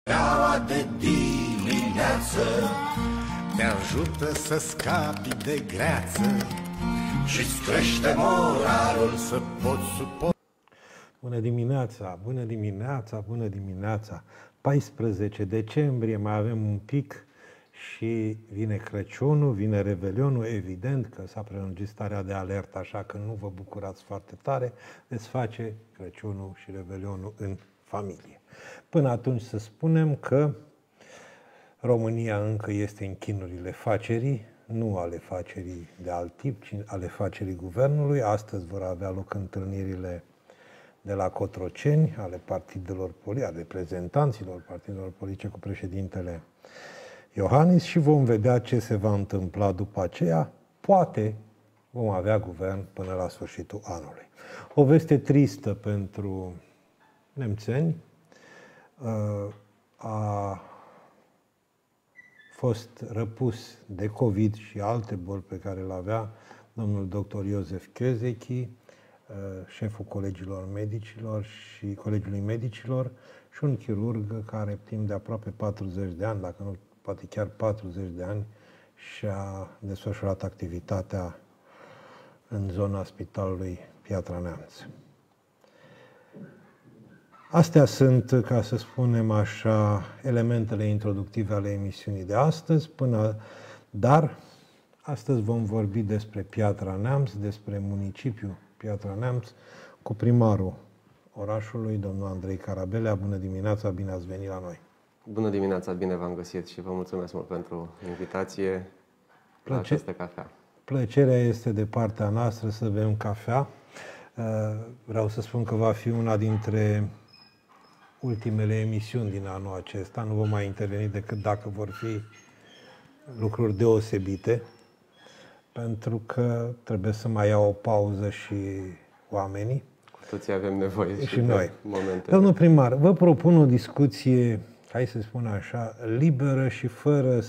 Steaua de dimineață te ajută să scapi de greață și-ți crește moralul să poți suporta. Bună dimineața, bună dimineața, bună dimineața. 14 decembrie, mai avem un pic și vine Crăciunul, vine Revelionul. Evident că s-a prelungit starea de alertă, așa că nu vă bucurați foarte tare, veți face Crăciunul și Revelionul în familie. Până atunci să spunem că România încă este în chinurile facerii, nu ale facerii de alt tip, ci ale facerii guvernului. Astăzi vor avea loc întâlnirile de la Cotroceni, ale partidelor politice, ale reprezentanților partidelor politice cu președintele Iohannis și vom vedea ce se va întâmpla după aceea. Poate vom avea guvern până la sfârșitul anului. O veste tristă pentru nemțeni. A fost răpus de COVID și alte boli pe care le avea domnul dr. Iosef Kösecki, șeful Colegiului Medicilor și un chirurg care timp de aproape 40 de ani, dacă nu poate chiar 40 de ani, și-a desfășurat activitatea în zona Spitalului Piatra Neamț. Astea sunt, ca să spunem așa, elementele introductive ale emisiunii de astăzi, dar astăzi vom vorbi despre Piatra Neamț, despre municipiul Piatra Neamț, cu primarul orașului, domnul Andrei Carabelea. Bună dimineața, bine ați venit la noi! Bună dimineața, bine v-am găsit și vă mulțumesc mult pentru invitație la această cafea. Plăcerea este de partea noastră să bem cafea. Vreau să spun că va fi una dintre ultimele emisiuni din anul acesta. Nu vom mai interveni decât dacă vor fi lucruri deosebite, pentru că trebuie să mai iau o pauză și oamenii. Cu toții avem nevoie și noi. Momente. Domnul primar, vă propun o discuție, hai să spun așa, liberă și fără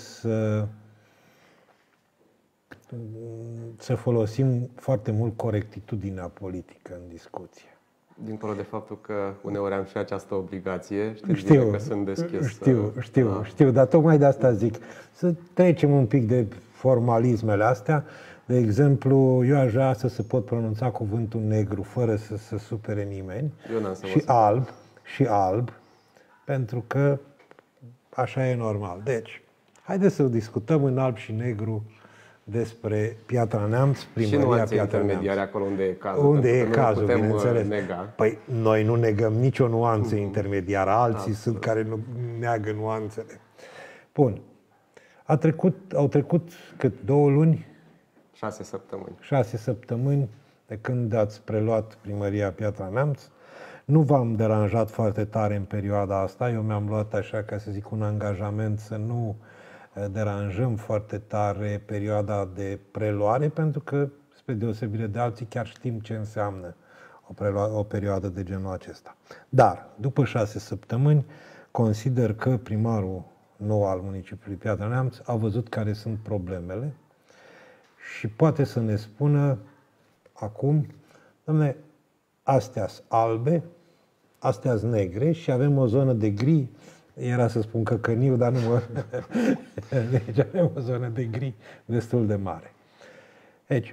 să folosim foarte mult corectitudinea politică în discuție. Dincolo de faptul că uneori am și această obligație, știți bine că sunt deschis. Știu, dar tocmai de asta zic. Să trecem un pic de formalismele astea. De exemplu, eu aș vrea să se pot pronunța cuvântul negru fără să se supere nimeni. Și alb, pentru că așa e normal. Deci, haideți să discutăm în alb și negru despre Piatra Neamț, primăria Piatra Neamț. Acolo unde e cazul. Unde e cazul, bineînțeles. Nega. Păi noi nu negăm nicio nuanță intermediară, alții sunt care nu neagă nuanțele. Bun. Au trecut cât 2 luni? 6 săptămâni. 6 săptămâni de când ați preluat primăria Piatra Neamț. Nu v-am deranjat foarte tare în perioada asta. Eu mi-am luat, așa ca să zic, un angajament să nu deranjăm foarte tare perioada de preluare, pentru că, spre deosebire de alții, chiar știm ce înseamnă o perioadă de genul acesta. Dar, după 6 săptămâni, consider că primarul nou al municipiului Piatra Neamț a văzut care sunt problemele și poate să ne spună acum, dom'le, astea-s albe, astea-s negre și avem o zonă de gri. Era să spun căcăniu, dar nu mă... Deci avem o zonă de gri destul de mare. Deci,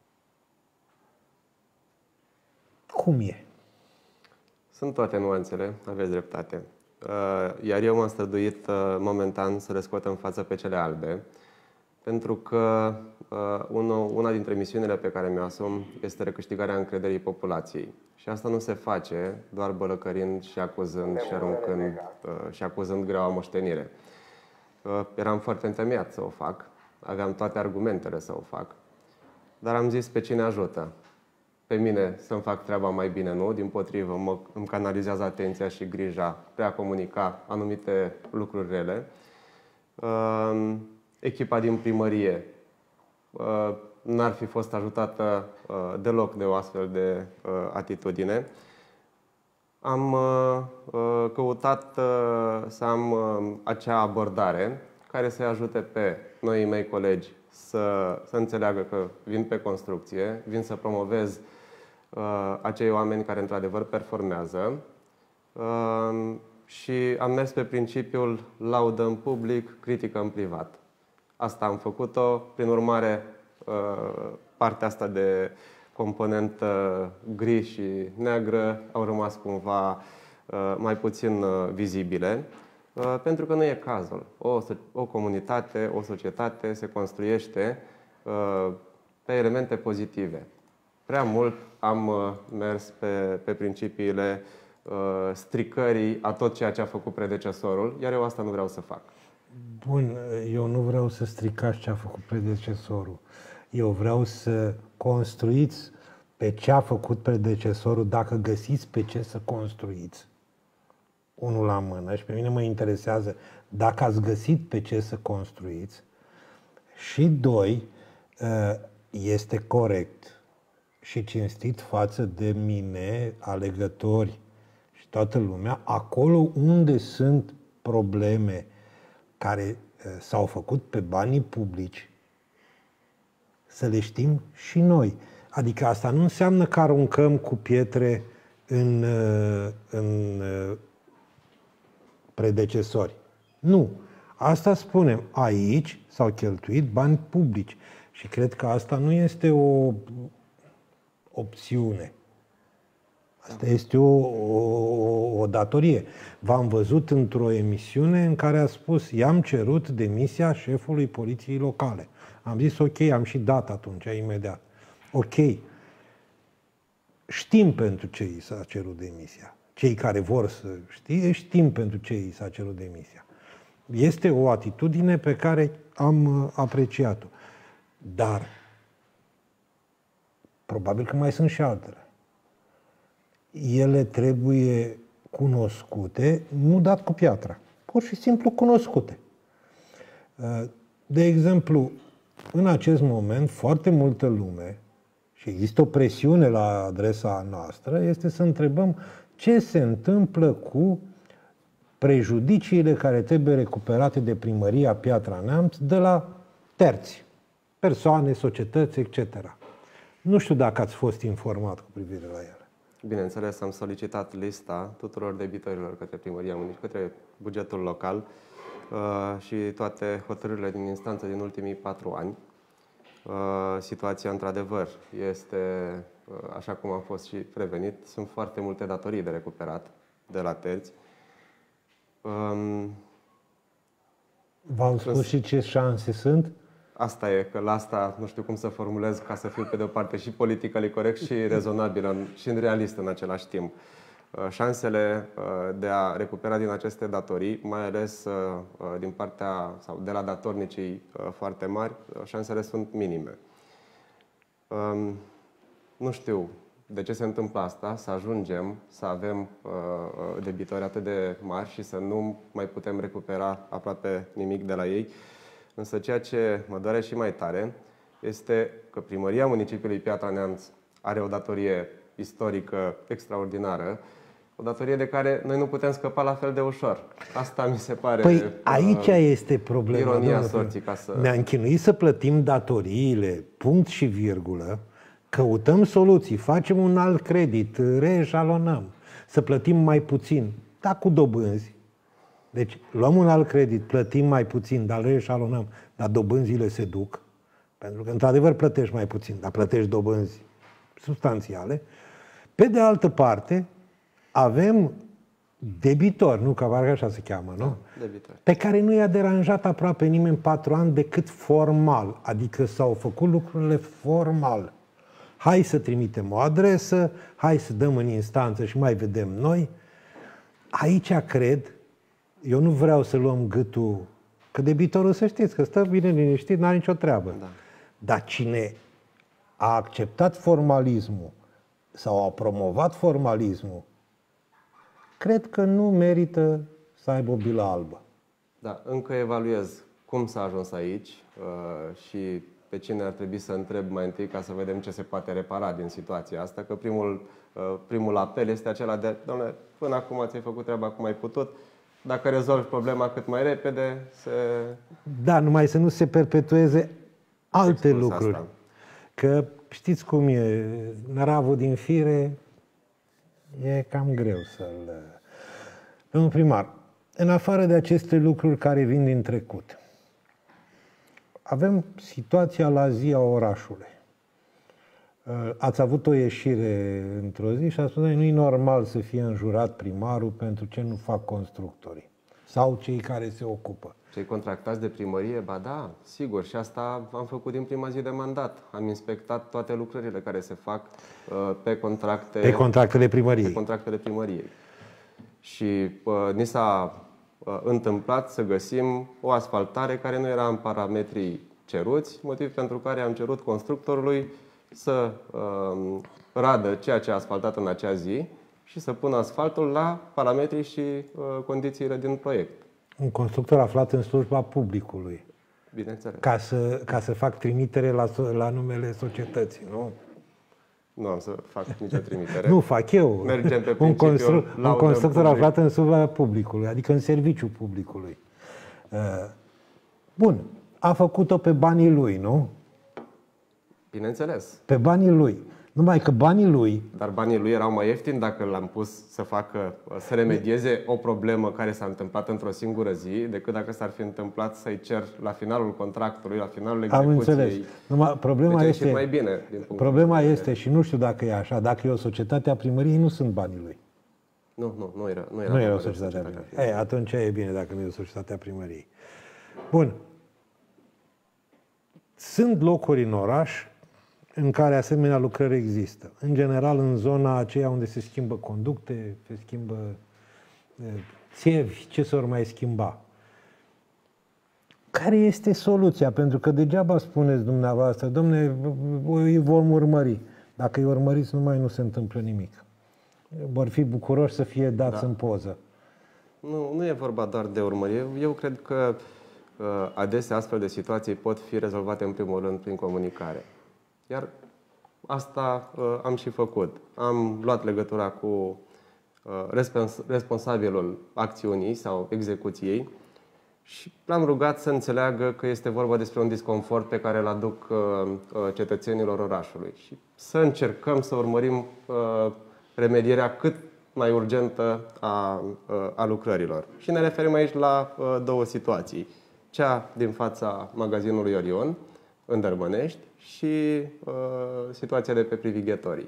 cum e? Sunt toate nuanțele, aveți dreptate. Iar eu m-am străduit momentan să le scot în față pe cele albe, pentru că una dintre misiunile pe care mi-o asum este recâștigarea încrederii populației. Și asta nu se face doar bălăcărind și acuzând și aruncând și acuzând greaua moștenire. Eram foarte întemeiat să o fac, aveam toate argumentele să o fac, dar am zis pe cine ajută. Pe mine să-mi fac treaba mai bine, nu? Dimpotrivă, îmi canalizează atenția și grija pe a comunica anumite lucruri rele. Echipa din primărie n-ar fi fost ajutată deloc de o astfel de atitudine. Am căutat să am acea abordare care să-i ajute pe noii mei colegi să înțeleagă că vin pe construcție, vin să promovez acei oameni care într-adevăr performează și am mers pe principiul laudă în public, critică în privat. Asta am făcut-o, prin urmare, partea asta de componentă gri și neagră au rămas cumva mai puțin vizibile, pentru că nu e cazul. O comunitate, o societate se construiește pe elemente pozitive. Prea mult am mers pe principiile stricării a tot ceea ce a făcut predecesorul, iar eu asta nu vreau să fac. Bun, eu nu vreau să stricați ce a făcut predecesorul. Eu vreau să construiți pe ce a făcut predecesorul, dacă găsiți pe ce să construiți. Unul la mână. Și pe mine mă interesează dacă ați găsit pe ce să construiți. Și doi, este corect și cinstit față de mine, alegători și toată lumea, acolo unde sunt probleme care s-au făcut pe banii publici, să le știm și noi. Adică asta nu înseamnă că aruncăm cu pietre în predecesori. Nu. Asta spunem. Aici s-au cheltuit bani publici. Și cred că asta nu este o opțiune. Asta este o datorie. V-am văzut într-o emisiune în care a spus i-am cerut demisia șefului poliției locale. Am zis ok, am și dat atunci, imediat. Ok. Știm pentru ce i s-a cerut demisia. Cei care vor să știe, știm pentru ce i s-a cerut demisia. Este o atitudine pe care am apreciat-o. Dar probabil că mai sunt și altele. Ele trebuie cunoscute, nu dat cu piatra. Pur și simplu cunoscute. De exemplu, în acest moment, foarte multă lume, și există o presiune la adresa noastră, este să întrebăm ce se întâmplă cu prejudiciile care trebuie recuperate de primăria Piatra Neamț de la terți, persoane, societăți, etc. Nu știu dacă ați fost informat cu privire la ele. Bineînțeles, am solicitat lista tuturor debitorilor către primăria municipiului, către bugetul local și toate hotărârile din instanță din ultimii 4 ani. Situația, într-adevăr, este așa cum am fost și prevenit. Sunt foarte multe datorii de recuperat de la terți. V-am spus și ce șanse sunt? Asta e, că la asta nu știu cum să formulez ca să fiu pe de-o parte și politically corect și rezonabil și realist în același timp. Șansele de a recupera din aceste datorii, mai ales din partea sau de la datornicii foarte mari, șansele sunt minime. Nu știu de ce se întâmplă asta, să ajungem să avem debitori atât de mari și să nu mai putem recupera aproape nimic de la ei. Însă ceea ce mă doare și mai tare este că primăria municipiului Piatra Neamț are o datorie istorică extraordinară, o datorie de care noi nu putem scăpa la fel de ușor. Asta mi se pare Păi aici este problema. Ironia sorții, ca să... Ne-am chinuit să plătim datoriile, punct și virgulă, căutăm soluții, facem un alt credit, reeșalonăm, să plătim mai puțin, dar cu dobânzi. Deci luăm un alt credit, plătim mai puțin, dar reeșalonăm, dar dobânzile se duc, pentru că într-adevăr plătești mai puțin, dar plătești dobânzi substanțiale. Pe de altă parte, avem debitori, nu? Că parcă așa se cheamă, nu? Debitori. Pe care nu i-a deranjat aproape nimeni 4 ani decât formal. Adică s-au făcut lucrurile formal. Hai să trimitem o adresă, hai să dăm în instanță și mai vedem noi. Aici cred, eu nu vreau să luăm gâtul, că debitorul să știți, că stă bine liniștit, n-are nicio treabă. Da. Dar cine a acceptat formalismul sau a promovat formalismul, cred că nu merită să aibă o bilă albă. Da, încă evaluez cum s-a ajuns aici și pe cine ar trebui să întreb mai întâi ca să vedem ce se poate repara din situația asta, că primul apel este acela de, doamne, până acum ți-ai făcut treaba cum ai putut, dacă rezolvi problema cât mai repede, se... Da, numai să nu se perpetueze alte lucruri. Asta. Că știți cum e, năravul din fire e cam greu Domnul primar, în afară de aceste lucruri care vin din trecut, avem situația la zi a orașului. Ați avut o ieșire într-o zi și a spus, nu e normal să fie înjurat primarul pentru ce nu fac constructorii sau cei care se ocupă. Cei contractați de primărie? Ba da, sigur, și asta am făcut din prima zi de mandat. Am inspectat toate lucrările care se fac pe contracte. Pe contractele primăriei. Pe contractele primăriei. Și ni s-a întâmplat să găsim o asfaltare care nu era în parametrii ceruți, motiv pentru care am cerut constructorului să radă ceea ce a asfaltat în acea zi și să pună asfaltul la parametrii și condițiile din proiect. Un constructor aflat în slujba publicului. Bineînțeles. Ca să fac trimitere la numele societății, nu? Nu am să fac nicio trimitere. Nu fac eu. Mergem pe un constructor public. aflat în slujba publicului, adică în serviciul publicului. Bun. A făcut-o pe banii lui, nu? Bineînțeles. Pe banii lui. Numai că banii lui... Dar banii lui erau mai ieftini dacă l-am pus să remedieze o problemă care s-a întâmplat într-o singură zi, decât dacă s-ar fi întâmplat să-i cer la finalul contractului, la finalul execuției. Am înțeles. Numai problema deci este... mai bine, problema este, și nu știu dacă e așa, dacă e o societate a primăriei, nu sunt banii lui. Nu era o societate a primăriei. Atunci e bine dacă nu e o societate a primăriei. Bun. Sunt locuri în oraș în care asemenea lucrări există. În general, în zona aceea unde se schimbă conducte, se schimbă țevi, ce s-or mai schimba. Care este soluția? Pentru că degeaba spuneți dumneavoastră, dom'le, îi vom urmări. Dacă îi urmăriți, nu se întâmplă nimic. Vor fi bucuroși să fie dați în poză. Nu e vorba doar de urmărire. Eu cred că adesea astfel de situații pot fi rezolvate în primul rând prin comunicare. Iar asta am și făcut. Am luat legătura cu responsabilul acțiunii sau execuției și l-am rugat să înțeleagă că este vorba despre un disconfort pe care îl aduc cetățenilor orașului și să încercăm să urmărim remedierea cât mai urgentă a lucrărilor. Și ne referim aici la două situații. Cea din fața magazinului Orion, în Dărmănești, și situația de pe Privighetorii.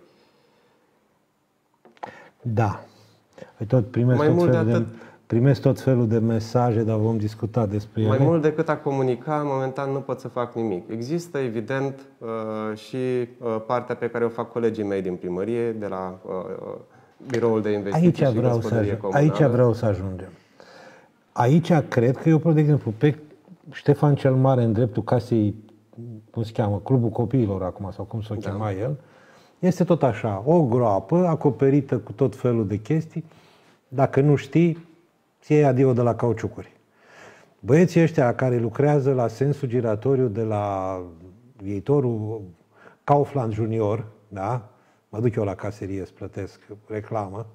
Da. Tot primesc tot felul de mesaje, dar vom discuta despre ele. Mai mult decât a comunica, momentan nu pot să fac nimic. Există, evident, și partea pe care o fac colegii mei din primărie, de la Biroul de Investiții și Gospodărie Comunală. Aici vreau să ajungem. Aici cred că eu, de exemplu, pe Ștefan cel Mare, în dreptul casei, cum se cheamă, Clubul Copiilor acum, sau cum s-o chema el, este tot așa, o groapă acoperită cu tot felul de chestii. Dacă nu știi, ți iei adio de la cauciucuri. Băieții ăștia care lucrează la sensul giratoriu de la viitorul Kaufland Junior, da? Mă duc eu la caserie să plătesc reclamă.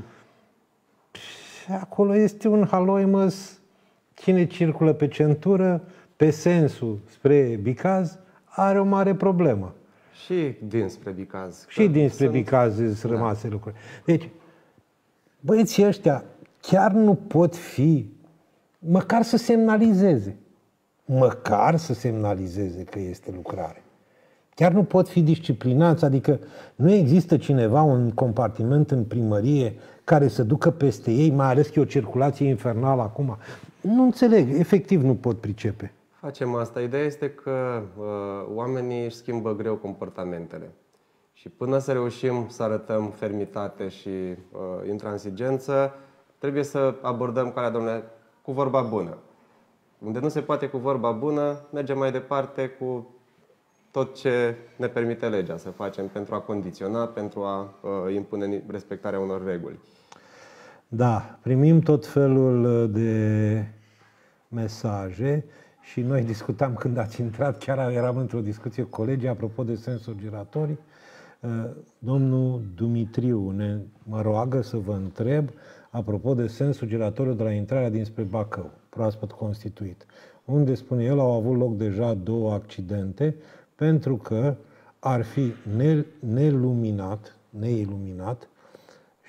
Și acolo este un haloimăs, cine circulă pe centură, pe sensul spre Bicaz, are o mare problemă. Și dinspre Bicaz. Și dinspre Bicaz sunt rămase lucruri. Deci, băieții ăștia chiar nu pot fi, măcar să semnalizeze. Măcar să semnalizeze că este lucrare. Chiar nu pot fi disciplinați, adică nu există cineva, un compartiment în primărie care să ducă peste ei, mai ales că e o circulație infernală acum. Nu înțeleg, efectiv nu pot pricepe. Facem asta. Ideea este că oamenii își schimbă greu comportamentele. Și până să reușim să arătăm fermitate și intransigență, trebuie să abordăm calea, domnule, cu vorba bună. Unde nu se poate cu vorba bună, mergem mai departe cu tot ce ne permite legea să facem pentru a condiționa, pentru a impune respectarea unor reguli. Da, primim tot felul de mesaje și noi discutam când ați intrat, chiar eram într-o discuție cu colegii apropo de sensuri giratorii. Domnul Dumitriu mă roagă să vă întreb apropo de sensul giratoriu de la intrarea dinspre Bacău, proaspăt constituit, unde, spune el, au avut loc deja 2 accidente pentru că ar fi neiluminat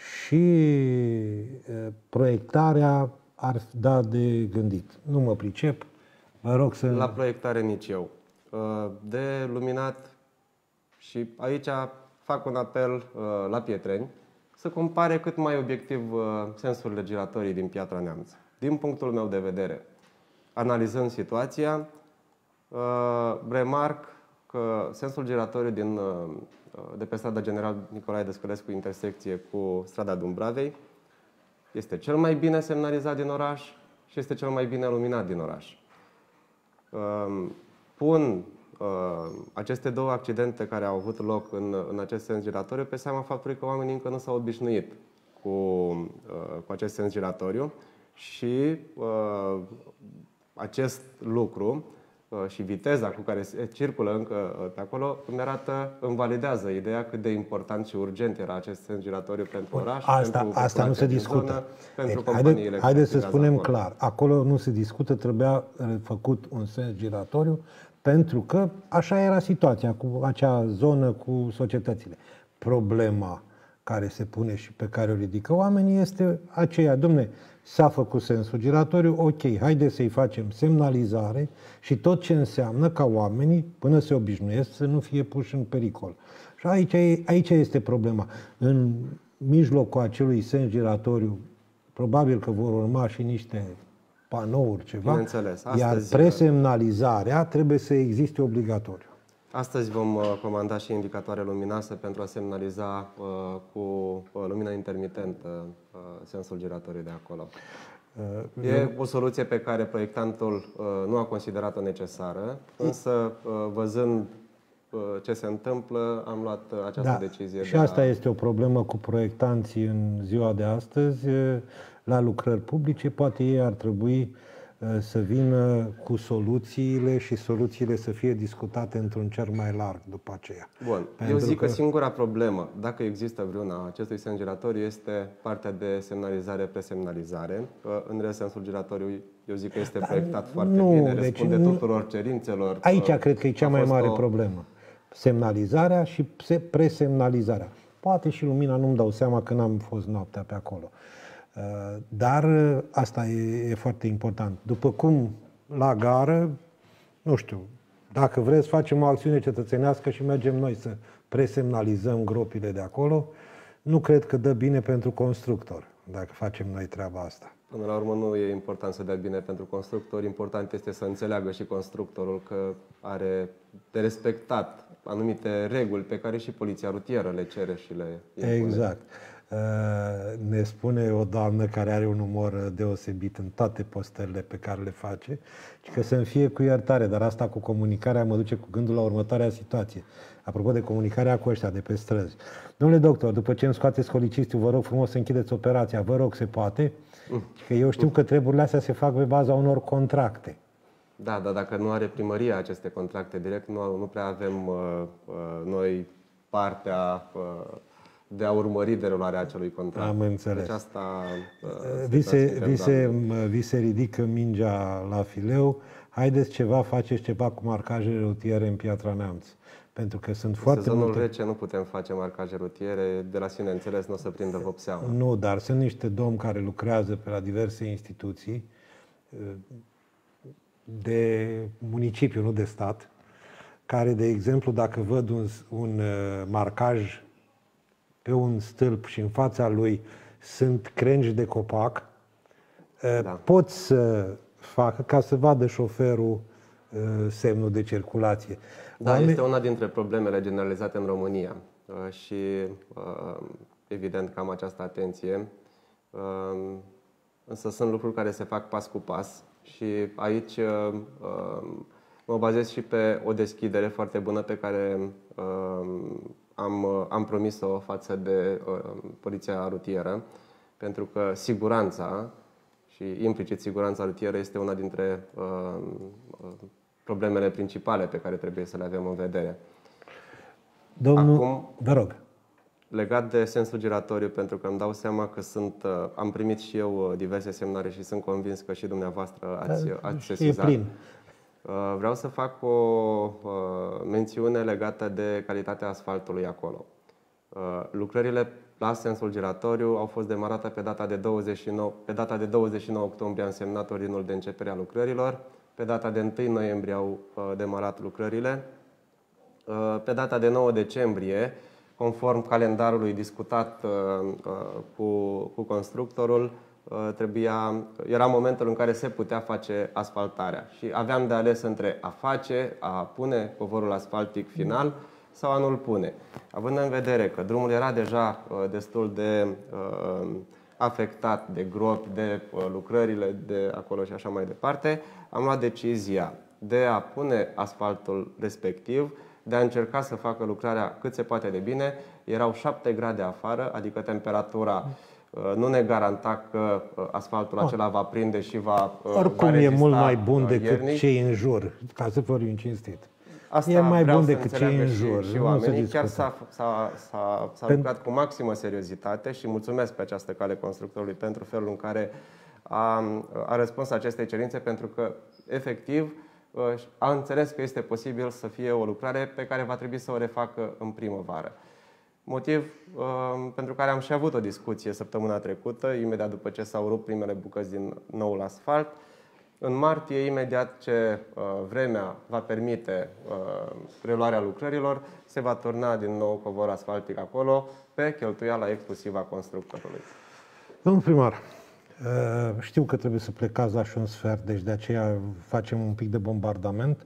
și proiectarea ar da de gândit. Nu mă pricep, vă rog să... La proiectare nici eu. De luminat, și aici fac un apel la Pietreni să compare cât mai obiectiv sensurile giratorii din Piatra Neamț. Din punctul meu de vedere, analizând situația, remarc că sensul giratoriu de pe strada General Nicolae Dăscălescu, intersecție cu strada Dumbravei, este cel mai bine semnalizat din oraș și este cel mai bine luminat din oraș. Pun aceste două accidente care au avut loc în acest sens giratoriu pe seama faptului că oamenii încă nu s-au obișnuit cu acest sens giratoriu și acest lucru și viteza cu care se circulă încă pe acolo îmi validează ideea cât de important și urgent era acest sens giratoriu pentru oraș, asta nu se discută. Zonă, pentru companiile. Haideți să spunem clar, acolo nu se discută, trebuia făcut un sens giratoriu pentru că așa era situația cu acea zonă, cu societățile. Problema care se pune și pe care o ridică oamenii este aceea, dom'le, s-a făcut sensul giratoriu, ok, haideți să-i facem semnalizare și tot ce înseamnă ca oamenii, până se obișnuiesc, să nu fie puși în pericol. Și aici este problema. În mijlocul acelui sens giratoriu, probabil că vor urma și niște panouri, ceva, iar presemnalizarea trebuie să existe obligatoriu. Astăzi vom comanda și indicatoare luminoase pentru a semnaliza cu lumina intermitentă sensul giratoriu de acolo. E o soluție pe care proiectantul nu a considerat-o necesară, însă văzând ce se întâmplă, am luat această decizie. Și asta este o problemă cu proiectanții în ziua de astăzi. La lucrări publice, poate ei ar trebui să vină cu soluțiile și soluțiile să fie discutate într-un cer mai larg după aceea. Bun. Eu zic că singura problemă, dacă există vreuna acestui sens giratoriu, este partea de semnalizare, presemnalizare. În sensul giratoriu, eu zic că este proiectat foarte bine, răspunde tuturor cerințelor. Aici cred că e cea mai mare problemă. Semnalizarea și presemnalizarea. Poate și lumina, nu-mi dau seama că n-am fost noaptea pe acolo. Dar asta e foarte important. După cum la gară, nu știu, dacă vreți, facem o acțiune cetățenească și mergem noi să presemnalizăm gropile de acolo, nu cred că dă bine pentru constructor, dacă facem noi treaba asta. Până la urmă nu e important să dea bine pentru constructor, important este să înțeleagă și constructorul că are de respectat anumite reguli pe care și poliția rutieră le cere și le impune. Exact. Ne spune o doamnă care are un umor deosebit în toate postările pe care le face, că să-mi fie cu iertare, dar asta cu comunicarea mă duce cu gândul la următoarea situație. Apropo de comunicarea cu ăștia de pe străzi. Domnule doctor, după ce îmi scoateți holicistul, vă rog frumos să închideți operația, vă rog, se poate? Că eu știu că treburile astea se fac pe baza unor contracte. Da, dar dacă nu are primăria aceste contracte direct, nu prea avem noi partea de a urmări derularea acelui contract. Am înțeles. Deci asta vi se ridică mingea la fileu. Haideți faceți ceva cu marcajele rutiere în Piatra Neamț. Pentru că sunt foarte multe... Sezonul rece nu putem face marcaje rutiere, de la sine înțeles nu o să prindă vopseaua. Nu, dar sunt niște domni care lucrează pe la diverse instituții de municipiu, nu de stat, care, de exemplu, dacă văd un marcaj pe un stâlp și în fața lui sunt crengi de copac, pot să facă ca să vadă șoferul semnul de circulație. Da, este una dintre problemele generalizate în România și evident că am această atenție, însă sunt lucruri care se fac pas cu pas și aici mă bazez și pe o deschidere foarte bună pe care am promis-o față de poliția rutieră, pentru că siguranța și implicit siguranța rutieră este una dintre problemele principale pe care trebuie să le avem în vedere. Domnul, acum, vă rog. Legat de sensul giratoriu, pentru că îmi dau seama că am primit și eu diverse semnare și sunt convins că și dumneavoastră ați sesizat. Vreau să fac o mențiune legată de calitatea asfaltului acolo. Lucrările la sensul giratoriu au fost demarate pe data de 29 octombrie am semnat ordinul de începere a lucrărilor. Pe data de 1 noiembrie au demarat lucrările. Pe data de 9 decembrie, conform calendarului discutat cu constructorul, era momentul în care se putea face asfaltarea și aveam de ales între a pune covorul asfaltic final sau a nu-l pune. Având în vedere că drumul era deja destul de afectat de gropi, de lucrările de acolo și așa mai departe, am luat decizia de a pune asfaltul respectiv, de a încerca să facă lucrarea cât se poate de bine. Erau 7 grade afară, adică temperatura nu ne garanta că asfaltul acela va prinde și va oricum e mult mai bun decât cei în jur, ca să vorbim cinstit. Asta e mai bun decât cei în jur. Și oamenii. Chiar s-a lucrat cu maximă seriozitate și mulțumesc pe această cale constructorului pentru felul în care a răspuns acestei cerințe, pentru că efectiv a înțeles că este posibil să fie o lucrare pe care va trebui să o refacă în primăvară. Motiv pentru care am și avut o discuție săptămâna trecută, imediat după ce s-au rupt primele bucăți din noul asfalt. În martie, imediat ce vremea va permite preluarea lucrărilor, se va turna din nou covor asfaltic acolo, pe cheltuiala exclusivă a constructorului. Domnul primar, știu că trebuie să plecați la și un sfert, deci de aceea facem un pic de bombardament.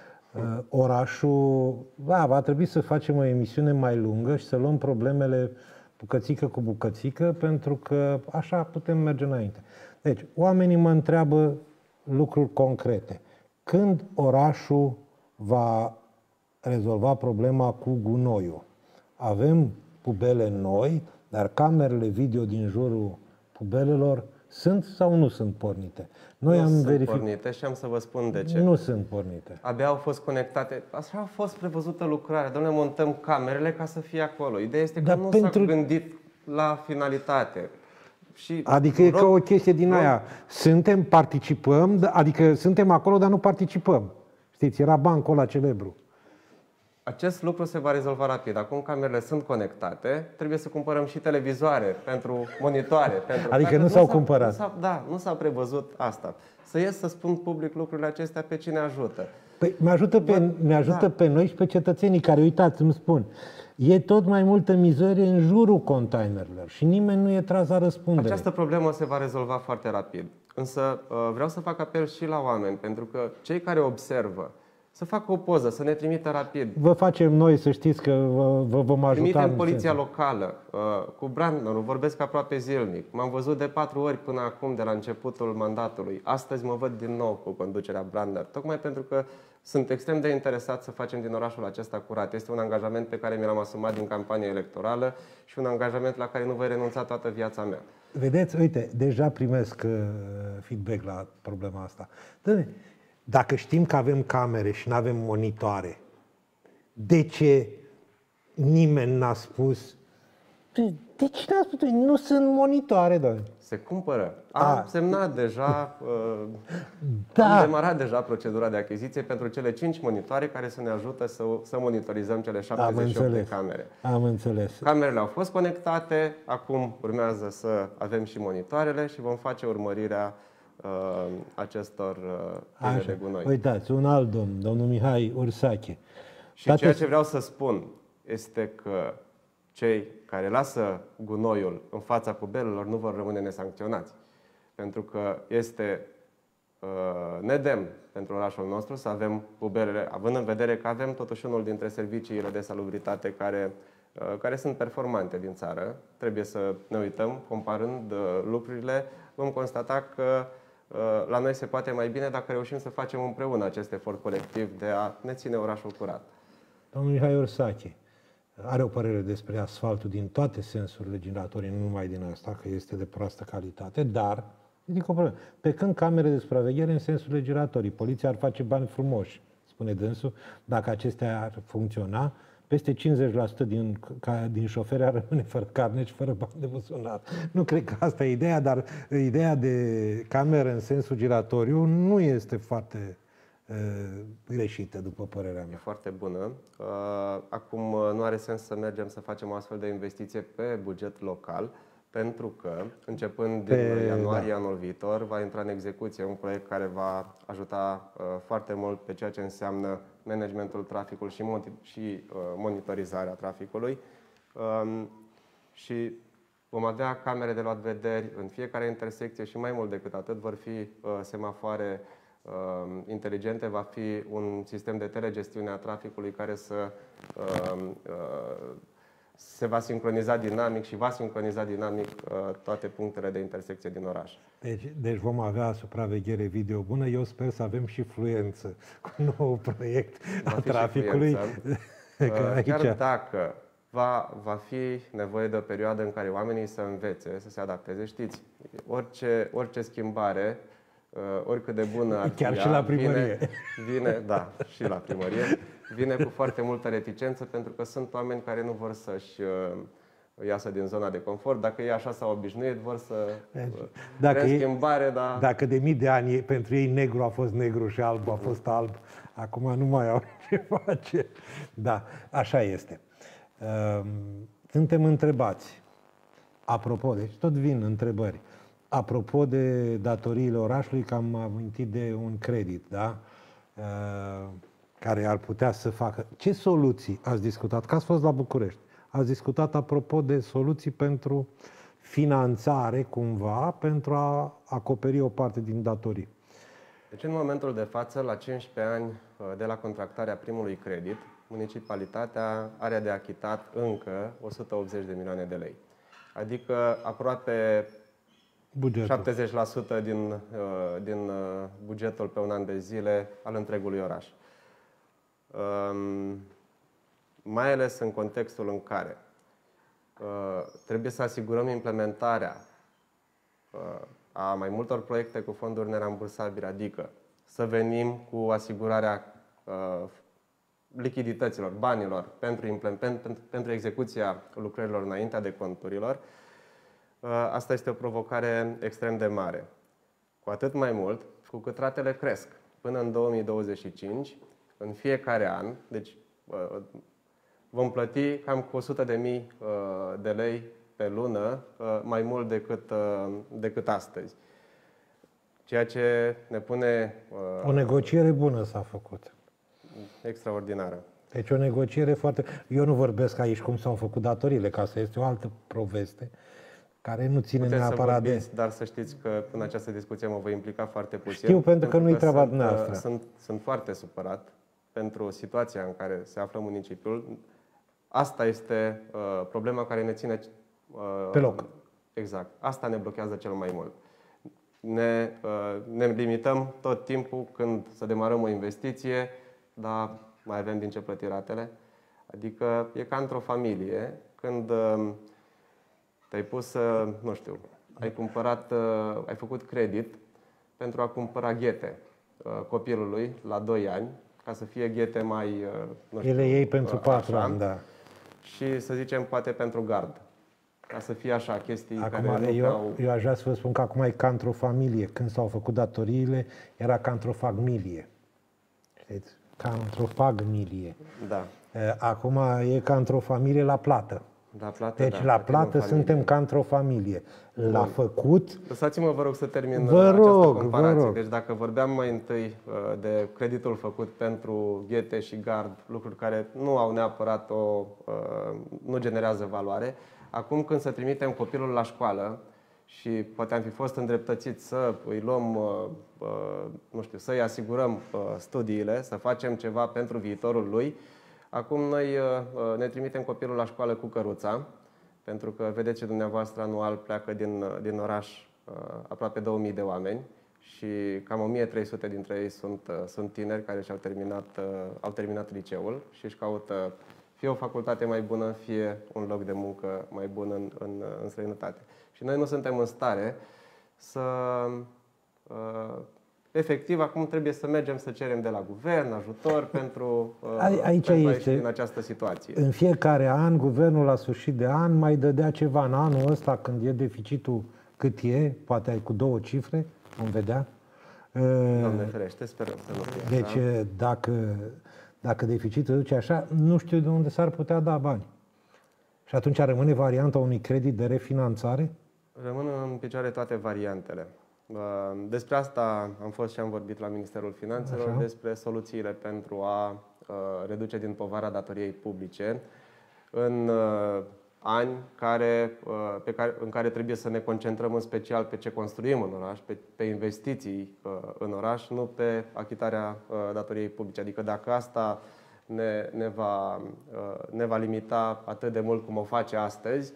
Orașul, va trebui să facem o emisiune mai lungă și să luăm problemele bucățică cu bucățică, pentru că așa putem merge înainte. Deci, oamenii mă întreabă lucruri concrete. Când orașul va rezolva problema cu gunoiul? Avem pubele noi, dar camerele video din jurul pubelelor sunt sau nu sunt pornite? Noi am verificat. Pornite și am să vă spun de ce. Nu sunt pornite. Abia au fost conectate. Așa a fost prevăzută lucrarea. Dom'le, montăm camerele ca să fie acolo. Ideea este că nu s-a gândit la finalitate. Și adică e ca o chestie din aia. Participăm, adică suntem acolo, dar nu participăm. Știți, era bancul ăla celebru. Acest lucru se va rezolva rapid. Acum camerele sunt conectate, trebuie să cumpărăm și televizoare pentru monitoare. Adică nu s-au cumpărat. Nu s-a prevăzut asta. Să ies să spun public lucrurile acestea pe cine ajută. Păi ne ajută pe noi și pe cetățenii care, uitați, îmi spun, e tot mai multă mizerie în jurul containerelor și nimeni nu e tras la răspundere. Această problemă se va rezolva foarte rapid. Însă vreau să fac apel și la oameni, pentru că cei care observă, să facă o poză, să ne trimită rapid. Vă facem noi, să știți că vă vom ajuta. Trimitem poliția locală, cu brandnerul, vorbesc aproape zilnic. M-am văzut de 4 ori până acum, de la începutul mandatului. Astăzi mă văd din nou cu conducerea Brandner, tocmai pentru că sunt extrem de interesat să facem din orașul acesta curat. Este un angajament pe care mi l-am asumat din campania electorală și un angajament la care nu voi renunța toată viața mea. Vedeți, uite, deja primesc feedback la problema asta. Dacă știm că avem camere și nu avem monitoare, de ce nimeni n-a spus? De ce n-a spus? Nu sunt monitoare, doamne. Se cumpără. Am semnat deja, am demarat deja procedura de achiziție pentru cele 5 monitoare care să ne ajută să monitorizăm cele 78 de camere. Am înțeles. Camerele au fost conectate, acum urmează să avem și monitoarele și vom face urmărirea acestor tine de gunoi. Uitați, un alt domn, domnul Mihai Ursache. Și ceea ce vreau să spun este că cei care lasă gunoiul în fața pubelelor nu vor rămâne nesancționați. Pentru că este nedemn pentru orașul nostru să avem pubelele, având în vedere că avem totuși unul dintre serviciile de salubritate care sunt performante din țară. Trebuie să ne uităm, comparând lucrurile, vom constata că la noi se poate mai bine dacă reușim să facem împreună acest efort colectiv de a ne ține orașul curat. Domnul Mihai Ursache are o părere despre asfaltul din toate sensurile giratorii, nu numai din asta, că este de proastă calitate, dar ridic o problemă. Pe când camere de supraveghere în sensurile giratorii, poliția ar face bani frumoși, spune dânsul, dacă acestea ar funcționa, peste 50% din șoferi ar rămâne fără carnet și fără bani de buzunar. Nu cred că asta e ideea, dar ideea de cameră în sensul giratoriu nu este foarte greșită, după părerea E mea. foarte bună. Acum nu are sens să mergem să facem o astfel de investiție pe buget local, pentru că, începând din ianuarie anul viitor, va intra în execuție un proiect care va ajuta foarte mult pe ceea ce înseamnă managementul traficului și monitorizarea traficului. Și vom avea camere de luat vederi în fiecare intersecție și mai mult decât atât vor fi semafoare inteligente, va fi un sistem de telegestiune a traficului care se va sincroniza dinamic și va sincroniza dinamic toate punctele de intersecție din oraș. Deci vom avea supraveghere video bună. Eu sper să avem și fluență cu nou proiect al traficului. Chiar dacă va fi nevoie de o perioadă în care oamenii să învețe, să se adapteze, știți, orice schimbare, oricât de bună ar fi, chiar și la primărie. Da, și la primărie, vine cu foarte multă reticență, pentru că sunt oameni care nu vor să-și iasă din zona de confort. Dacă ei așa s-au obișnuit, vor să schimbare, dar... Dacă de mii de ani pentru ei negru a fost negru și alb a fost alb, acum nu mai au ce face. Da, așa este. Suntem întrebați. Apropo, deci tot vin întrebări. Apropo de datoriile orașului, că am amintit de un credit, da? Care ar putea să facă. Ce soluții ați discutat? Că ați fost la București. Ați discutat apropo de soluții pentru finanțare, cumva, pentru a acoperi o parte din datorii. Deci, în momentul de față, la 15 ani de la contractarea primului credit, municipalitatea are de achitat încă 180 de milioane de lei. Adică aproape bugetul. 70% din bugetul pe un an de zile al întregului oraș. Mai ales în contextul în care trebuie să asigurăm implementarea a mai multor proiecte cu fonduri nerambursabile, adică să venim cu asigurarea lichidităților, banilor pentru execuția lucrărilor înaintea de conturilor. Asta este o provocare extrem de mare. Cu atât mai mult cu cât ratele cresc. Până în 2025, în fiecare an, deci vom plăti cam cu 100.000 de lei pe lună, mai mult decât astăzi. Ceea ce ne pune... O negociere bună s-a făcut. Extraordinară. Deci o negociere foarte... Eu nu vorbesc aici cum s-au făcut datoriile, că asta este o altă poveste, care nu ține neapărat de... Dar să știți că în această discuție mă voi implica foarte puțin. Știu, pentru că nu-i treaba dumneavoastră. Sunt foarte supărat pentru situația în care se află municipiul. Asta este problema care ne ține pe loc. Exact. Asta ne blochează cel mai mult. Ne limităm tot timpul când să demarăm o investiție, dar mai avem din ce plăti ratele. Adică e ca într-o familie, când te-ai pus, nu știu, ai făcut credit pentru a cumpăra ghete copilului la 2 ani, ca să fie ghete mai, nu știu, ele iei pentru 4 ani, da. Și să zicem poate pentru gard. Ca să fie așa, chestii acum, care eu aș vrea să vă spun că acum e ca într-o familie. Când s-au făcut datoriile, era ca într-o familie. Știți? Ca într-o familie. Da. Acum e ca într-o familie la plată. La plată, deci la plată suntem ca într-o familie. La făcut... Lăsați-mă, vă rog, să termin această comparație. Deci dacă vorbeam mai întâi de creditul făcut pentru ghete și gard, lucruri care nu au neapărat nu generează valoare, acum când să trimitem copilul la școală și poate am fi fost îndreptățiți să îi luăm, nu știu, să îi asigurăm studiile, să facem ceva pentru viitorul lui, acum noi ne trimitem copilul la școală cu căruța, pentru că vedeți și dumneavoastră anual pleacă din oraș aproape 2000 de oameni și cam 1300 dintre ei sunt tineri care au terminat liceul și își caută fie o facultate mai bună, fie un loc de muncă mai bun în străinătate. Și noi nu suntem în stare să... Efectiv, acum trebuie să mergem să cerem de la guvern ajutor pentru a ieși din această situație. În fiecare an, guvernul la sfârșit de an mai dădea ceva. În anul ăsta, când e deficitul cât e, poate ai cu 2 cifre, vom vedea, Doamne ferește, sperăm să nu fie Deci, așa. dacă deficitul duce așa, nu știu de unde s-ar putea da bani. Și atunci rămâne varianta unui credit de refinanțare? Rămân în picioare toate variantele. Despre asta am fost și am vorbit la Ministerul Finanțelor, Așa. despre soluțiile pentru a reduce din povara datoriei publice în ani în care trebuie să ne concentrăm în special pe ce construim în oraș, pe investiții în oraș, nu pe achitarea datoriei publice. Adică dacă asta ne va limita atât de mult cum o face astăzi,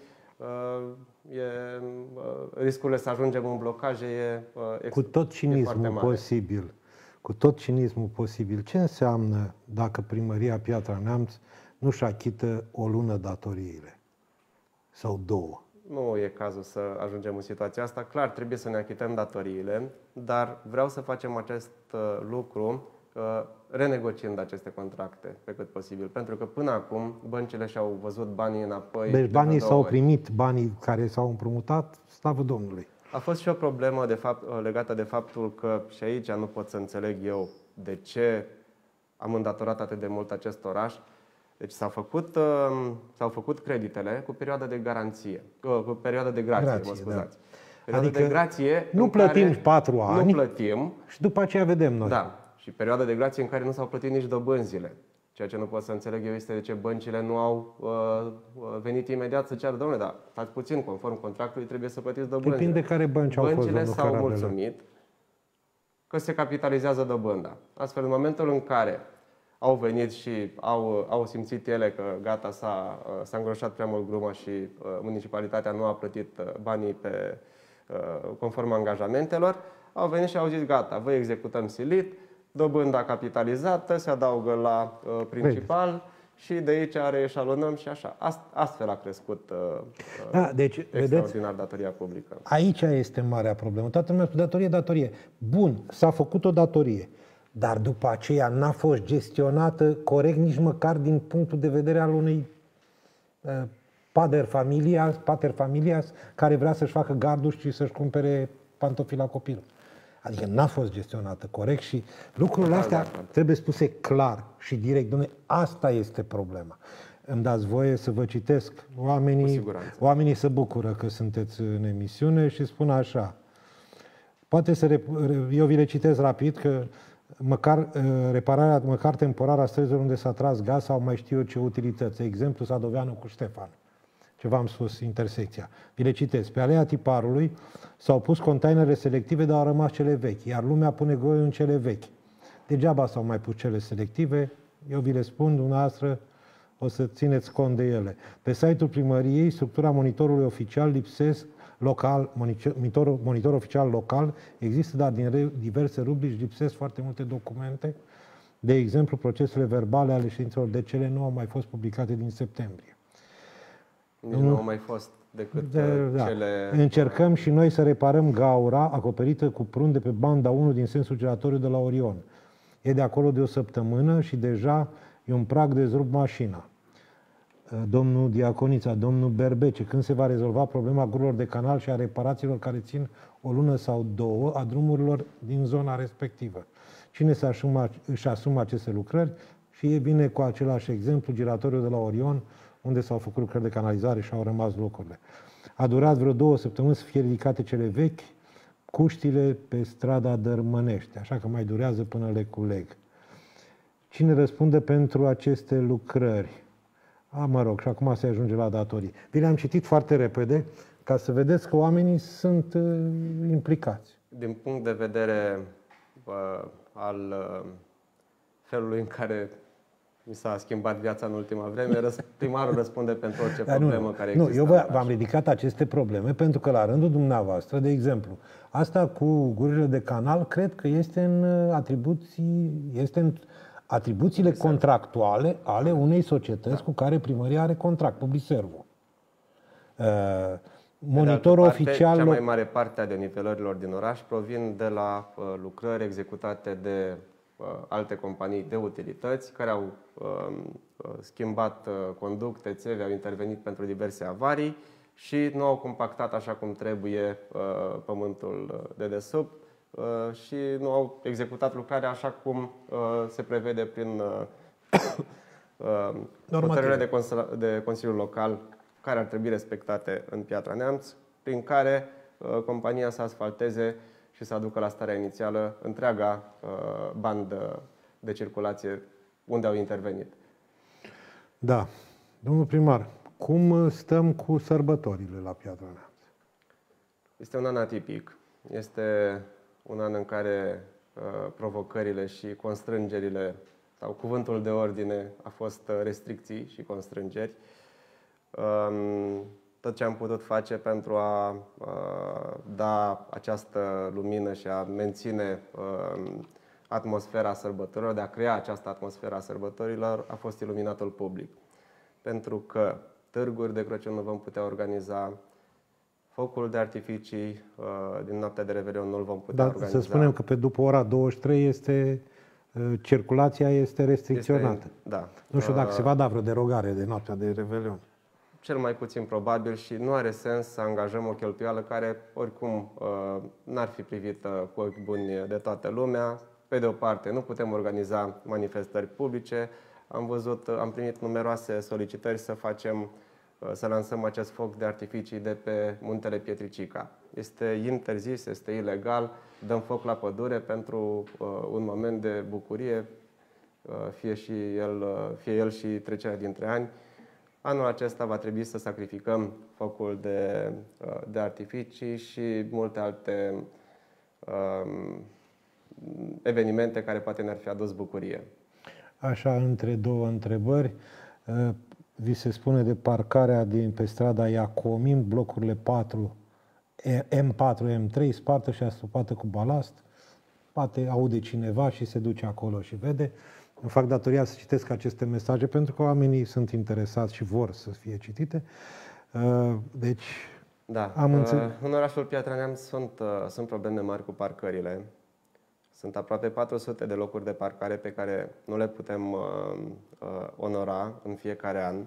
riscurile să ajungem în blocaje Cu tot cinismul posibil. Cu tot cinismul posibil. Ce înseamnă dacă Primăria Piatra Neamț nu-și achită o lună datoriile? Sau două? Nu e cazul să ajungem în situația asta. Clar, trebuie să ne achităm datoriile, dar vreau să facem acest lucru renegociind aceste contracte pe cât posibil. Pentru că până acum băncile și-au văzut banii înapoi. Deci banii s-au primit, banii care s-au împrumutat, slavă Domnului. A fost și o problemă legată de faptul că, și aici nu pot să înțeleg eu de ce am îndatorat atât de mult acest oraș. Deci s-au făcut creditele cu perioadă de garanție, cu perioadă de grație, mă scuzați. Da. Perioada adică de grație nu plătim 4 ani, nu plătim, și după aceea vedem noi. Da, și perioada de grație în care nu s-au plătit nici dobânzile. Ceea ce nu pot să înțeleg eu este de ce băncile nu au venit imediat să ceară, domnule, dar stați puțin, conform contractului trebuie să plătiți dobânzile. Depinde care bănci au fost, Băncile domnul s-au Carabela. mulțumit că se capitalizează dobânda. Astfel, în momentul în care au venit și au simțit ele că gata, s-a îngroșat prea mult gruma și municipalitatea nu a plătit banii conform angajamentelor, au venit și au zis gata, vă executăm silit, dobânda capitalizată se adaugă la principal și de aici reeșalonăm și așa. Astfel a crescut deci, extraordinar datoria publică. Aici este marea problemă. Toată lumea spune datorie. Bun, s-a făcut o datorie. Dar după aceea n-a fost gestionată corect nici măcar din punctul de vedere al unui pater familias care vrea să-și facă gardul și să-și cumpere pantofi la copil. Adică n-a fost gestionată corect și lucrurile astea trebuie spuse clar și direct. Dom'le, asta este problema. Îmi dați voie să vă citesc. Oamenii se bucură că sunteți în emisiune și spun așa. Eu vi le citesc rapid că repararea măcar temporară a străzilor unde s-a tras gaz sau mai știu eu ce utilități. Exemplu, Sadoveanu cu Ștefan. Ce v-am spus, intersecția. Vi le citesc. Pe alea Tiparului s-au pus containere selective, dar au rămas cele vechi, iar lumea pune goiul în cele vechi. Degeaba s-au mai pus cele selective, eu vi le spun, dumneavoastră o să țineți cont de ele. Pe site-ul primăriei, structura monitorului oficial monitor oficial local există, dar din diverse rubrici lipsesc foarte multe documente. De exemplu, procesele verbale ale ședințelor de cele nu au mai fost publicate din septembrie. Nu au mai fost decât cele... Încercăm și noi să reparăm gaura acoperită cu prun de pe banda 1 din sensul giratoriu de la Orion. E de acolo de o săptămână și deja e un prag de zrup mașina. Domnul Diaconița, domnul Berbece, când se va rezolva problema gurilor de canal și a reparațiilor care țin o lună sau două a drumurilor din zona respectivă? Cine își asumă aceste lucrări? Și e bine cu același exemplu, giratoriul de la Orion, unde s-au făcut lucrări de canalizare și au rămas locurile. A durat vreo 2 săptămâni să fie ridicate cele vechi, cuștile pe strada Dărmănește, așa că mai durează până le culeg. Cine răspunde pentru aceste lucrări? Mă rog, și acum se ajunge la datorii. Vi le-am citit foarte repede, ca să vedeți că oamenii sunt implicați. Din punct de vedere al felului în care mi s-a schimbat viața în ultima vreme, primarul răspunde pentru orice problemă care există. Eu v-am ridicat aceste probleme pentru că la rândul dumneavoastră, de exemplu, asta cu gurile de canal, cred că este în atribuțiile contractuale ale unei societăți cu care primăria are contract, Publiservo. Monitorul oficial... Cea mai mare parte a denivelărilor din oraș provin de la lucrări executate de alte companii de utilități care au schimbat conducte, țevi, au intervenit pentru diverse avarii și nu au compactat așa cum trebuie pământul de desubt, și nu au executat lucrarea așa cum se prevede prin hotărârile de Consiliul Local care ar trebui respectate în Piatra Neamț, prin care compania să asfalteze și să aducă la starea inițială întreaga bandă de circulație unde au intervenit. Da. Domnul primar, cum stăm cu sărbătorile la Piatra Neamț? Este un an atipic. Este un an în care provocările și constrângerile, sau cuvântul de ordine a fost restricții și constrângeri. Tot ce am putut face pentru a da această lumină și a menține atmosfera sărbătorilor, de a crea această atmosferă a sărbătorilor, a fost iluminatul public. Pentru că târguri de Crăciun nu vom putea organiza, focul de artificii din noaptea de Revelion nu-l vom putea organiza. Să spunem că pe după ora 23 circulația este restricționată. Da. Nu știu dacă se va da vreo derogare de noaptea de Revelion. Cel mai puțin probabil și nu are sens să angajăm o cheltuială care oricum n-ar fi privită cu ochi buni de toată lumea. Pe de o parte, nu putem organiza manifestări publice. Am primit numeroase solicitări să lansăm acest foc de artificii de pe Muntele Pietricica. Este interzis, este ilegal, dăm foc la pădure pentru un moment de bucurie, fie el și trecerea dintre ani. Anul acesta va trebui să sacrificăm focul de artificii și multe alte evenimente care poate ne-ar fi adus bucurie. Așa, între două întrebări, vi se spune de parcarea pe strada Iacomim, blocurile 4, M4, M3, spartă și astupată cu balast. Poate aude cineva și se duce acolo și vede. Îmi fac datoria să citesc aceste mesaje pentru că oamenii sunt interesați și vor să fie citite. Deci, da, în orașul Piatra Neamț sunt probleme mari cu parcările. Sunt aproape 400 de locuri de parcare pe care nu le putem onora în fiecare an.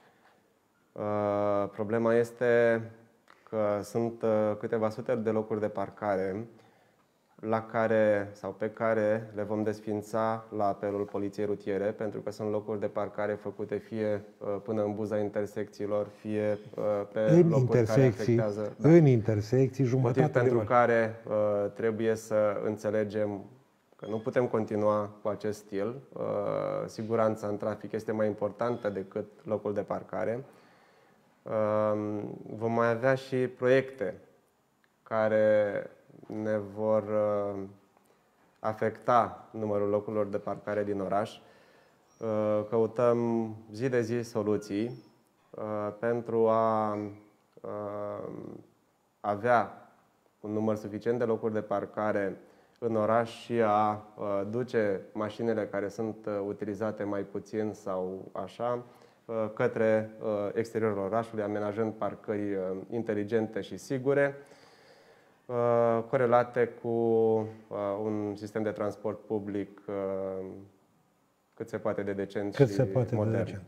Problema este că sunt câteva sute de locuri de parcare pe care le vom desființa la apelul Poliției Rutiere, pentru că sunt locuri de parcare făcute fie până în buza intersecțiilor, fie pe locuri care afectează. În intersecții, jumătate de oră. Pentru care trebuie să înțelegem că nu putem continua cu acest stil. Siguranța în trafic este mai importantă decât locul de parcare. Vom mai avea și proiecte care ne vor afecta numărul locurilor de parcare din oraș. Căutăm zi de zi soluții pentru a avea un număr suficient de locuri de parcare în oraș și a duce mașinile care sunt utilizate mai puțin sau așa către exteriorul orașului, amenajând parcări inteligente și sigure, corelate cu un sistem de transport public cât se poate de decent și modern.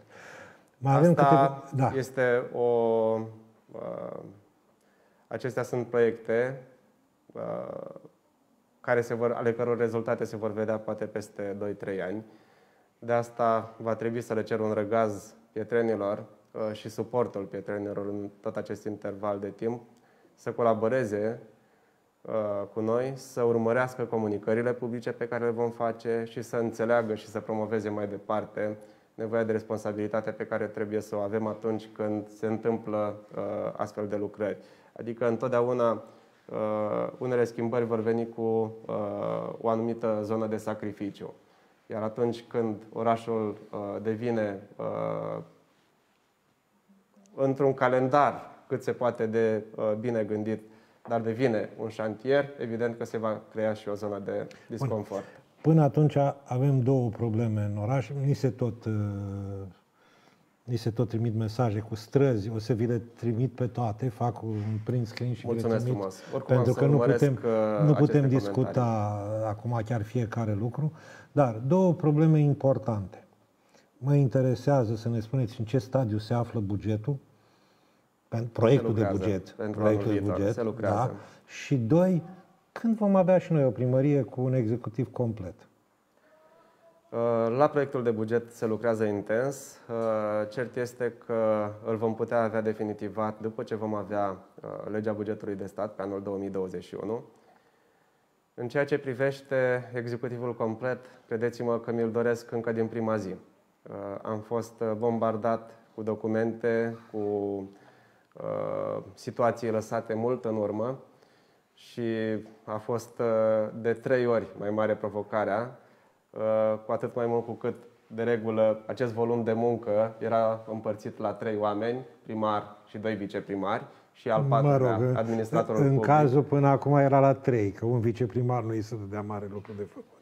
Acestea sunt proiecte ale căror rezultate se vor vedea poate peste 2-3 ani. De asta va trebui să le cer un răgaz pietrenilor și suportul pietrenilor în tot acest interval de timp, să colaboreze cu noi, să urmărească comunicările publice pe care le vom face și să înțeleagă și să promoveze mai departe nevoia de responsabilitate pe care trebuie să o avem atunci când se întâmplă astfel de lucrări. Adică întotdeauna unele schimbări vor veni cu o anumită zonă de sacrificiu. Iar atunci când orașul devine într-un calendar cât se poate de bine gândit, dar devine un șantier, evident că se va crea și o zonă de disconfort. Până atunci avem două probleme în oraș. Ni se tot trimit mesaje cu străzi, o să vi le trimit pe toate, fac un print screen și mulțumesc vi le trimit. Frumos. Pentru că nu putem discuta acum chiar fiecare lucru, dar două probleme importante. Mă interesează să ne spuneți în ce stadiu se află bugetul, proiectul de buget, se lucrează. Da? Și doi, Când vom avea și noi o primărie cu un executiv complet? La proiectul de buget se lucrează intens. Cert este că îl vom putea avea definitivat după ce vom avea legea bugetului de stat pe anul 2021. În ceea ce privește executivul complet, credeți-mă că mi-l doresc încă din prima zi. Am fost bombardat cu documente, cu situații lăsate mult în urmă și a fost de 3 ori mai mare provocarea, cu atât mai mult cu cât, de regulă, acest volum de muncă era împărțit la 3 oameni, primar și 2 viceprimari, și al 4-lea, administratorul în public. cazul până acum era la 3, că un viceprimar nu îi se dădea mare lucru de făcut.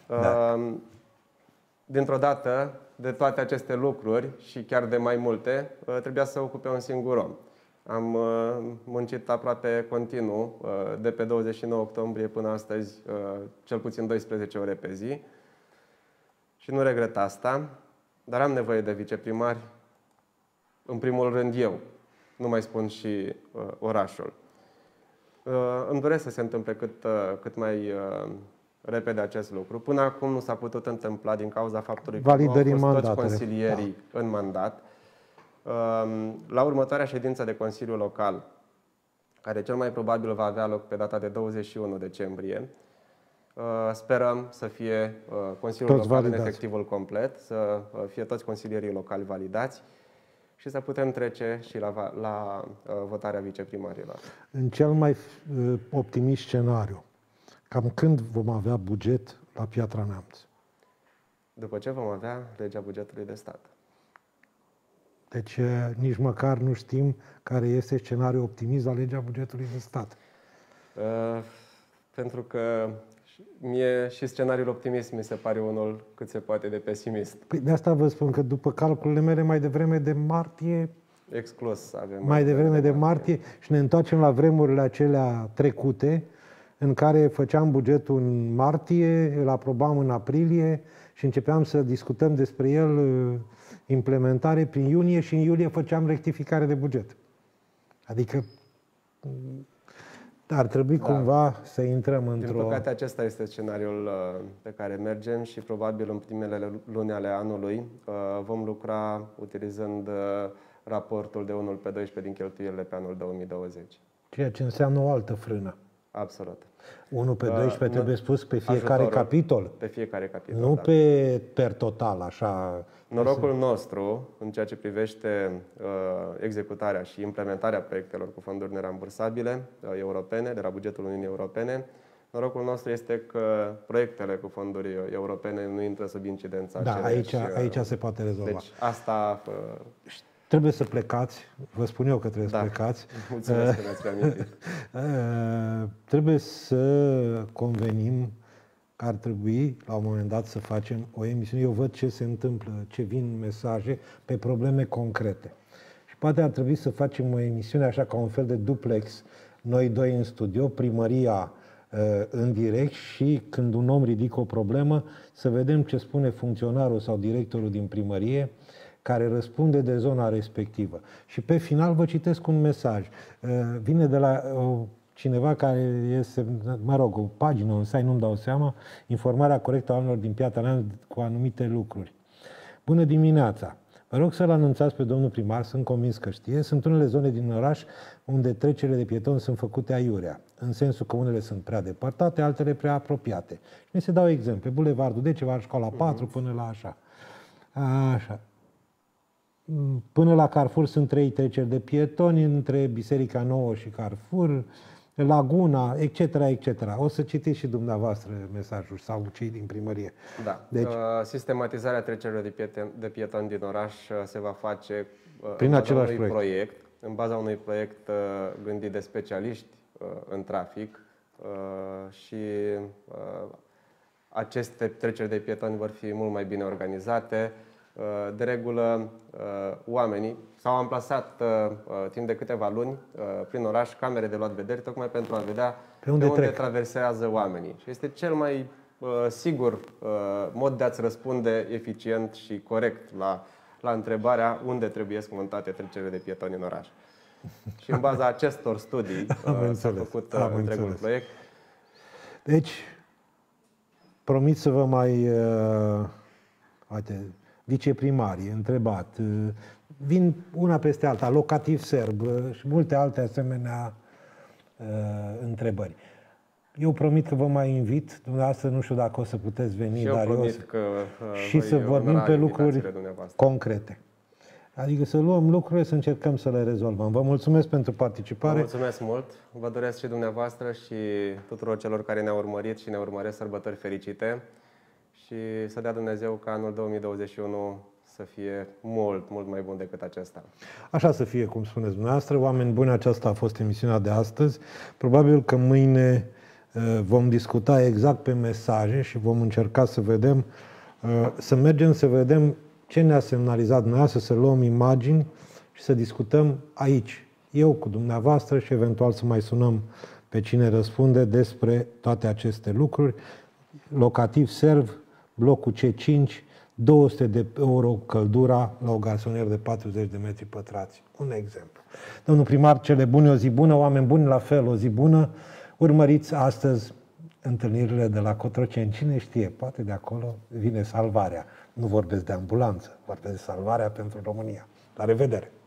Dintr-o dată, de toate aceste lucruri și chiar de mai multe, trebuia să ocupe un singur om. Am muncit aproape continuu, de pe 29 octombrie până astăzi, cel puțin 12 ore pe zi. Și nu regret asta, dar am nevoie de viceprimari, în primul rând eu, nu mai spun și orașul. Îmi doresc să se întâmple cât mai repede acest lucru. Până acum nu s-a putut întâmpla din cauza faptului că nu au fost toți consilierii în mandat. La următoarea ședință de Consiliu Local, care cel mai probabil va avea loc pe data de 21 decembrie, sperăm să fie Consiliul Local în efectivul complet, să fie toți consilierii locali validați și să putem trece și la votarea viceprimarilor. În cel mai optimist scenariu, cam când vom avea buget la Piatra Neamț? După ce vom avea legea bugetului de stat. Deci nici măcar nu știm care este scenariul optimist la legea bugetului de stat. Pentru că mie și scenariul optimist mi se pare unul cât se poate de pesimist. Păi de asta vă spun că după calculele mele mai devreme de martie... Exclus avem. Mai devreme de martie și ne întoarcem la vremurile acelea trecute în care făceam bugetul în martie, îl aprobam în aprilie și începeam să discutăm despre el implementare prin iunie și în iulie făceam rectificare de buget. Adică ar trebui cumva să intrăm într-o... Din păcate, acesta este scenariul pe care mergem și probabil în primele luni ale anului vom lucra utilizând raportul de 1 pe 12 din cheltuielile pe anul 2020. Ceea ce înseamnă o altă frână. Absolut. 1 pe 12 trebuie spus pe fiecare capitol. Pe fiecare capitol. Nu pe per total, așa. Norocul nostru, în ceea ce privește executarea și implementarea proiectelor cu fonduri nerambursabile europene, de la bugetul Uniunii Europene, norocul nostru este că proiectele cu fonduri europene nu intră sub incidența aici se poate rezolva. Deci asta... Trebuie să plecați, vă spun eu că trebuie să plecați. Mulțumesc că mi-ați reamintit. Trebuie să convenim că ar trebui, la un moment dat, să facem o emisiune. Eu văd ce se întâmplă, ce vin mesaje pe probleme concrete. Și poate ar trebui să facem o emisiune așa ca un fel de duplex, noi doi în studio, primăria în direct și când un om ridică o problemă, să vedem ce spune funcționarul sau directorul din primărie care răspunde de zona respectivă. Și pe final vă citesc un mesaj. Vine de la cineva care este, o pagină, un site, nu-mi dau seama, informarea corectă a oamenilor din Piatra Neamț cu anumite lucruri. Bună dimineața! Vă rog să-l anunțați pe domnul primar, sunt convins că știe. Sunt unele zone din oraș unde trecerile de pietoni sunt făcute aiurea, în sensul că unele sunt prea depărtate, altele prea apropiate. Și ne se dau exemple. Bulevardul Deceva, școala 4, până la așa. Așa. Până la Carrefour sunt 3 treceri de pietoni, între Biserica Nouă și Carrefour, Laguna, etc., etc. O să citiți și dumneavoastră mesajul sau cei din primărie. Da. Deci, sistematizarea trecerilor de pietoni din oraș se va face prin același proiect. În baza unui proiect gândit de specialiști în trafic și aceste treceri de pietoni vor fi mult mai bine organizate. De regulă, oamenii s-au amplasat timp de câteva luni prin oraș camere de luat vederi, tocmai pentru a vedea pe unde traversează oamenii. Și este cel mai sigur mod de a-ți răspunde eficient și corect la întrebarea unde trebuie să montate trecerile de pietoni în oraș. Și în baza acestor studii s-a făcut întregul proiect. Deci, promit să vă mai... viceprimarii, întrebat. Vin una peste alta, locativ serb și multe alte asemenea întrebări. Eu promit că vă mai invit, dumneavoastră nu știu dacă o să puteți veni, și dar eu promit că și să vorbim pe lucruri concrete. Adică să luăm lucrurile, să încercăm să le rezolvăm. Vă mulțumesc pentru participare. Vă mulțumesc mult. Vă doresc și dumneavoastră și tuturor celor care ne-au urmărit și ne urmăresc sărbători fericite și să dea Dumnezeu ca anul 2021 să fie mult, mult mai bun decât acesta. Așa să fie, cum spuneți dumneavoastră. Oameni buni, aceasta a fost emisiunea de astăzi. Probabil că mâine vom discuta exact pe mesaje și vom încerca să vedem, să mergem să vedem ce ne-a semnalizat dumneavoastră, să luăm imagini și să discutăm aici, eu cu dumneavoastră și eventual să mai sunăm pe cine răspunde despre toate aceste lucruri. Locativ serv, blocul C5, 200 de euro căldura la o garsonieră de 40 de metri pătrați. Un exemplu. Domnul primar, cele bune, o zi bună, oameni buni, la fel, o zi bună. Urmăriți astăzi întâlnirile de la Cotroceni. Cine știe, poate de acolo vine salvarea. Nu vorbesc de ambulanță, vorbesc de salvarea pentru România. La revedere!